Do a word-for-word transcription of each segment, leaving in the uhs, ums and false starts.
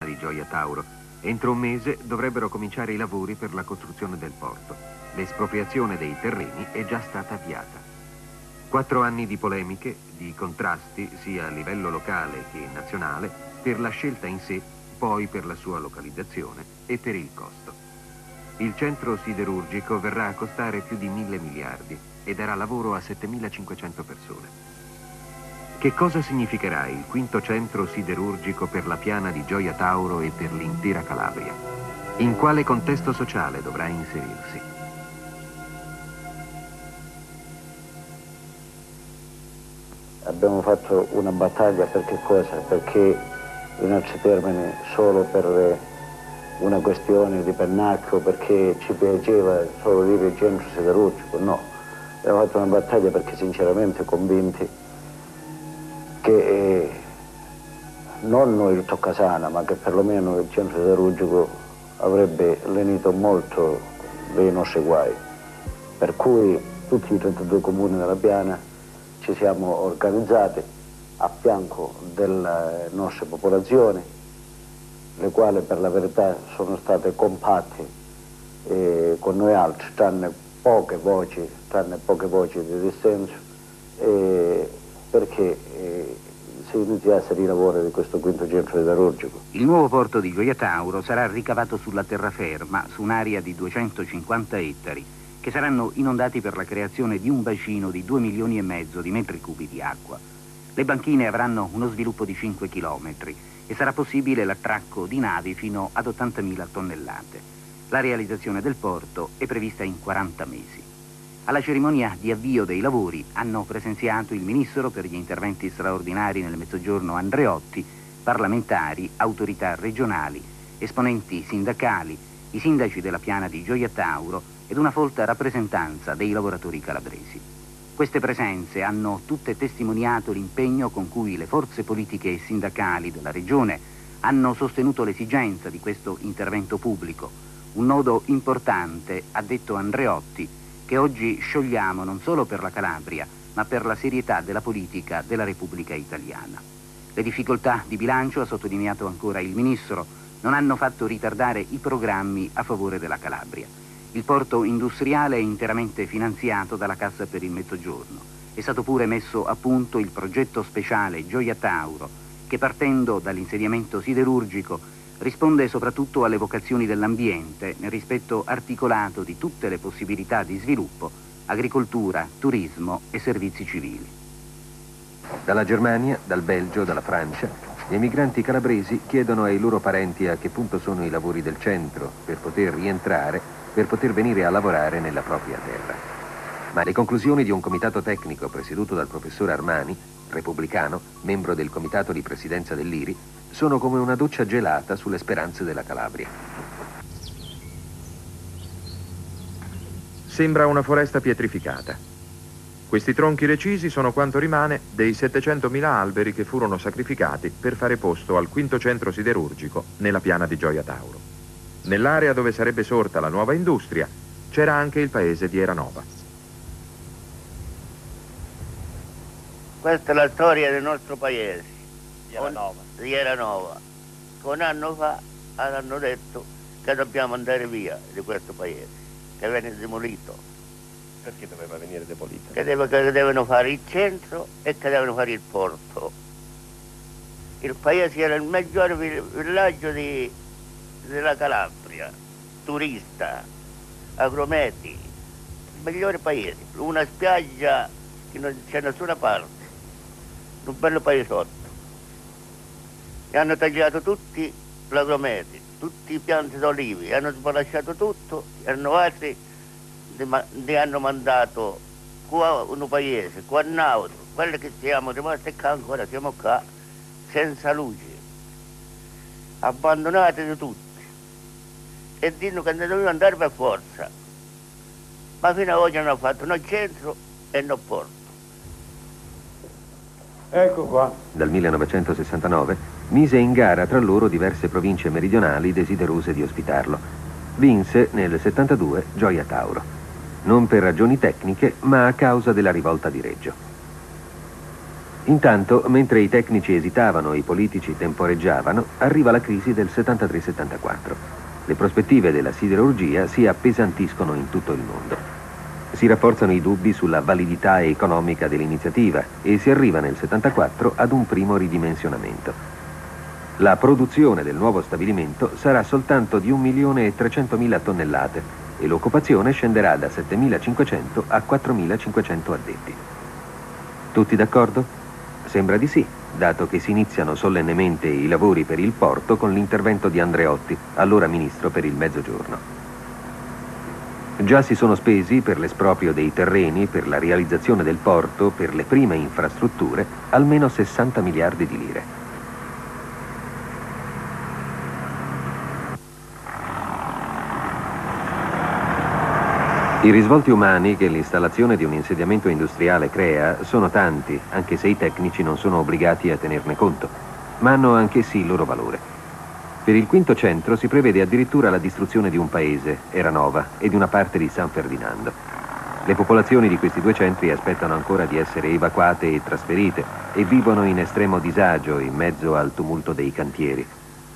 di Gioia Tauro. Entro un mese dovrebbero cominciare i lavori per la costruzione del porto. L'espropriazione dei terreni è già stata avviata. Quattro anni di polemiche, di contrasti, sia a livello locale che nazionale, per la scelta in sé, poi per la sua localizzazione e per il costo. Il centro siderurgico verrà a costare più di mille miliardi e darà lavoro a settemilacinquecento persone. Che cosa significherà il quinto centro siderurgico per la piana di Gioia Tauro e per l'intera Calabria? In quale contesto sociale dovrà inserirsi? Abbiamo fatto una battaglia per che cosa? Perché in altri termini solo per una questione di pennacchio, perché ci piaceva solo dire il centro siderurgico? No, abbiamo fatto una battaglia perché sinceramente convinti che eh, non noi il Toccasana, ma che perlomeno il centro siderurgico avrebbe lenito molto dei nostri guai. Per cui tutti i trentadue comuni della piana ci siamo organizzati a fianco delle nostre popolazioni, le quali per la verità sono state compatte eh, con noi altri, tranne poche voci, tranne poche voci di dissenso, eh, perché eh, si iniziasse i lavori di questo quinto centro siderurgico. Il nuovo porto di Gioia Tauro sarà ricavato sulla terraferma, su un'area di duecentocinquanta ettari, che saranno inondati per la creazione di un bacino di due milioni e mezzo di metri cubi di acqua. Le banchine avranno uno sviluppo di cinque chilometri e sarà possibile l'attracco di navi fino ad ottantamila tonnellate. La realizzazione del porto è prevista in quaranta mesi. Alla cerimonia di avvio dei lavori hanno presenziato il Ministro per gli interventi straordinari nel Mezzogiorno Andreotti, parlamentari, autorità regionali, esponenti sindacali, i sindaci della piana di Gioia Tauro ed una folta rappresentanza dei lavoratori calabresi. Queste presenze hanno tutte testimoniato l'impegno con cui le forze politiche e sindacali della regione hanno sostenuto l'esigenza di questo intervento pubblico, un nodo importante, ha detto Andreotti, che oggi sciogliamo non solo per la Calabria, ma per la serietà della politica della Repubblica Italiana. Le difficoltà di bilancio, ha sottolineato ancora il Ministro, non hanno fatto ritardare i programmi a favore della Calabria. Il porto industriale è interamente finanziato dalla Cassa per il Mezzogiorno. È stato pure messo a punto il progetto speciale Gioia Tauro, che partendo dall'insediamento siderurgico risponde soprattutto alle vocazioni dell'ambiente nel rispetto articolato di tutte le possibilità di sviluppo, agricoltura, turismo e servizi civili. Dalla Germania, dal Belgio, dalla Francia, gli emigranti calabresi chiedono ai loro parenti a che punto sono i lavori del centro per poter rientrare, per poter venire a lavorare nella propria terra. Ma le conclusioni di un comitato tecnico presieduto dal professor Armani, repubblicano, membro del comitato di presidenza dell'I R I, sono come una doccia gelata sulle speranze della Calabria. Sembra una foresta pietrificata. Questi tronchi recisi sono quanto rimane dei settecentomila alberi che furono sacrificati per fare posto al quinto centro siderurgico nella piana di Gioia Tauro. Nell'area dove sarebbe sorta la nuova industria c'era anche il paese di Eranova. Questa è la storia del nostro paese, di Eranova. Di Eranova. Un anno fa hanno detto che dobbiamo andare via di questo paese, che viene demolito. Perché doveva venire demolito? Che, deve, che devono fare il centro e che devono fare il porto. Il paese era il maggiore villaggio di, della Calabria, turista, agrumeti, il migliore paese, una spiaggia che non c'è nessuna parte. Un bello paesotto. E hanno tagliato tutti gli agrumeti, tutti i pianti d'olivi, hanno sbalasciato tutto, e hanno altri ne hanno mandato qua un paese, qua un altro, quelli che siamo rimasti qua ancora, siamo qua, senza luce, abbandonati di tutti. E dicono che ne dobbiamo andare per forza. Ma fino ad oggi non hanno fatto né centro e né porto. Ecco qua. Dal millenovecentosessantanove mise in gara tra loro diverse province meridionali desiderose di ospitarlo. Vinse nel settantadue Gioia Tauro. Non per ragioni tecniche, ma a causa della rivolta di Reggio. Intanto, mentre i tecnici esitavano e i politici temporeggiavano, arriva la crisi del settantatré settantaquattro. Le prospettive della siderurgia si appesantiscono in tutto il mondo. Si rafforzano i dubbi sulla validità economica dell'iniziativa e si arriva nel settantaquattro ad un primo ridimensionamento. La produzione del nuovo stabilimento sarà soltanto di un milione e trecentomila tonnellate e l'occupazione scenderà da settemilacinquecento a quattromilacinquecento addetti. Tutti d'accordo? Sembra di sì, dato che si iniziano solennemente i lavori per il porto con l'intervento di Andreotti, allora ministro per il Mezzogiorno. Già si sono spesi per l'esproprio dei terreni, per la realizzazione del porto, per le prime infrastrutture, almeno sessanta miliardi di lire. I risvolti umani che l'installazione di un insediamento industriale crea sono tanti, anche se i tecnici non sono obbligati a tenerne conto, ma hanno anch'essi il loro valore. Per il quinto centro si prevede addirittura la distruzione di un paese, Eranova, e di una parte di San Ferdinando. Le popolazioni di questi due centri aspettano ancora di essere evacuate e trasferite e vivono in estremo disagio in mezzo al tumulto dei cantieri.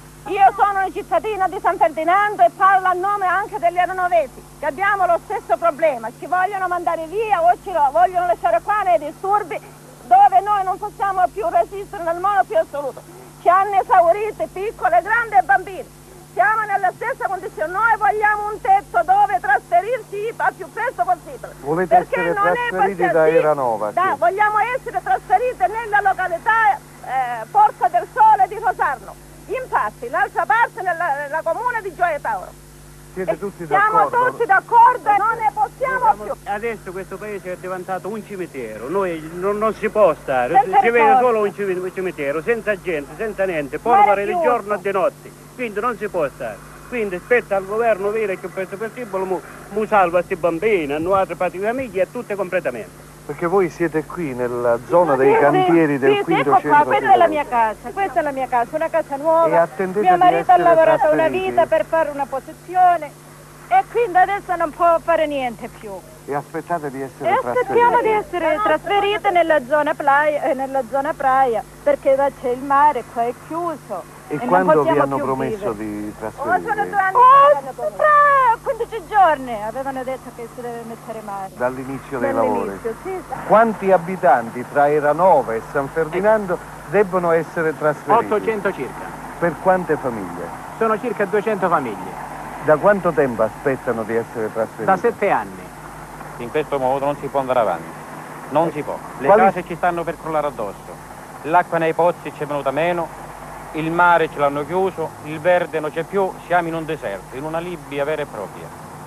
Io sono una cittadina di San Ferdinando e parlo a nome anche degli eranovesi, che abbiamo lo stesso problema. Ci vogliono mandare via o ci vogliono lasciare qua nei disturbi dove noi non possiamo più resistere nel modo più assoluto. Ci hanno esauriti piccole, grandi e bambini. Siamo nella stessa condizione. Noi vogliamo un tetto dove trasferirci al più presto possibile. Volete essere trasferiti da Eranova? Da, sì. Vogliamo essere trasferiti nella località eh, Porta del Sole di Rosarno. Infatti, l'altra parte nella, nella comune di Gioia Tauro. Siete tutti d'accordo? Siamo tutti d'accordo e non ne possiamo più. Adesso questo paese è diventato un cimitero, noi non, non si può stare, Senza si vede ricordo. solo un cimitero, senza gente, senza niente, polvere di giorno e di notte, quindi non si può stare. Quindi spetta al governo vedere che questo possibile mu, mu salva questi bambini, hanno altre parti di famiglia e tutte completamente. Perché voi siete qui nella zona dei cantieri del sì, quinto ecco centro. qua, questa è la mia casa, questa è la mia casa, una casa nuova. E attendete Mio di marito ha essere lavorato una trasferiti? vita per fare una posizione e quindi adesso non può fare niente più. E aspettate di essere E trasferiti? aspettiamo di essere trasferite nella zona playa, eh, nella zona praia, perché là c'è il mare, qua è chiuso. E, e quando non vi possiamo hanno più promesso vivere. di Oh, trasferire? sono due anni oh, tra quindici giorni avevano detto che si deve mettere mare. Dall'inizio dei lavori? Dall'inizio, sì. Quanti abitanti tra Eranova e San Ferdinando debbono essere trasferiti? ottocento circa. Per quante famiglie? Sono circa duecento famiglie. Da quanto tempo aspettano di essere trasferiti? Da sette anni. In questo modo non si può andare avanti. Non si può. Le Quali... case ci stanno per crollare addosso. L'acqua nei pozzi ci è venuta meno. Il mare ce l'hanno chiuso, il verde non c'è più, siamo in un deserto, in una Libia vera e propria.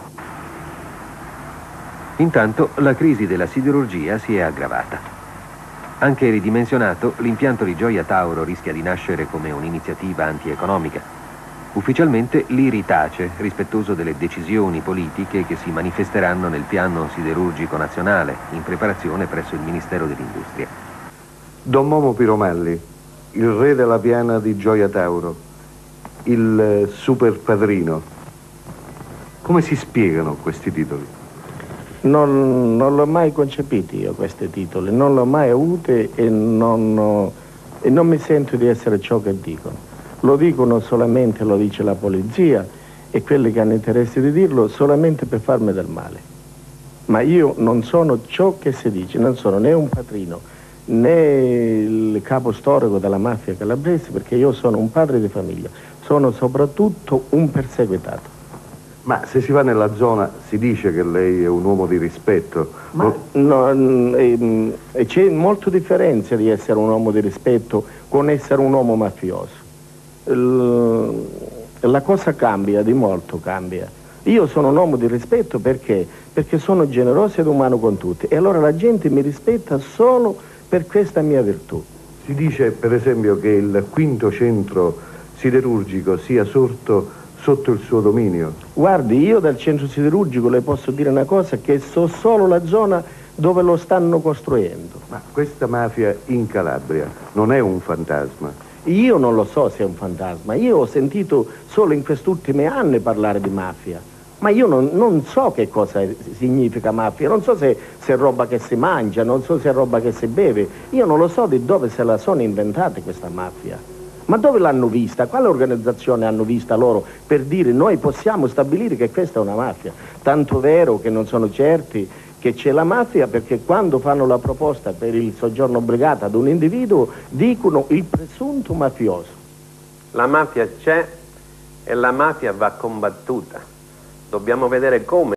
Intanto la crisi della siderurgia si è aggravata. Anche ridimensionato, l'impianto di Gioia Tauro rischia di nascere come un'iniziativa antieconomica. Ufficialmente l'I R I tace, rispettoso delle decisioni politiche che si manifesteranno nel piano siderurgico nazionale, in preparazione presso il Ministero dell'Industria. Don Momo Piromelli, il re della piana di Gioia Tauro, il super padrino. Come si spiegano questi titoli? Non, non l'ho mai concepito io questi titoli, non l'ho mai avuti e non, e non mi sento di essere ciò che dicono. Lo dicono solamente, lo dice la polizia e quelli che hanno interesse di dirlo solamente per farmi del male. Ma io non sono ciò che si dice, non sono né un padrino né il capo storico della mafia calabrese, perché io sono un padre di famiglia, sono soprattutto un perseguitato. Ma se si va nella zona si dice che lei è un uomo di rispetto. Ma no, e, e c'è molta differenza di essere un uomo di rispetto con essere un uomo mafioso. Il, la cosa cambia, di molto cambia. Io sono un uomo di rispetto perché? Perché sono generoso ed umano con tutti e allora la gente mi rispetta solo per questa mia virtù. Si dice per esempio che il quinto centro siderurgico sia sorto sotto il suo dominio. Guardi, io dal centro siderurgico le posso dire una cosa, che so solo la zona dove lo stanno costruendo. Ma questa mafia in Calabria non è un fantasma? Io non lo so se è un fantasma, io ho sentito solo in questi ultimi anni parlare di mafia. Ma io non, non so che cosa significa mafia, non so se, se è roba che si mangia, non so se è roba che si beve. Io non lo so di dove se la sono inventate questa mafia. Ma dove l'hanno vista? Quale organizzazione hanno vista loro per dire noi possiamo stabilire che questa è una mafia? Tanto vero che non sono certi che c'è la mafia, perché quando fanno la proposta per il soggiorno obbligato ad un individuo dicono il presunto mafioso. La mafia c'è e la mafia va combattuta. Dobbiamo vedere come